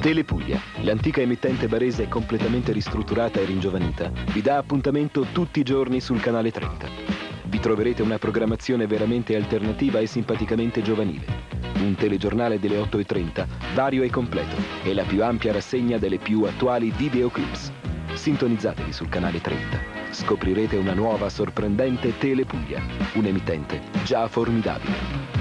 Telepuglia, l'antica emittente barese completamente ristrutturata e ringiovanita, vi dà appuntamento tutti i giorni sul canale 30. Vi troverete una programmazione veramente alternativa e simpaticamente giovanile. Un telegiornale delle 8:30, vario e completo, e la più ampia rassegna delle più attuali videoclips. Sintonizzatevi sul canale 30. Scoprirete una nuova sorprendente Telepuglia, un emittente già formidabile.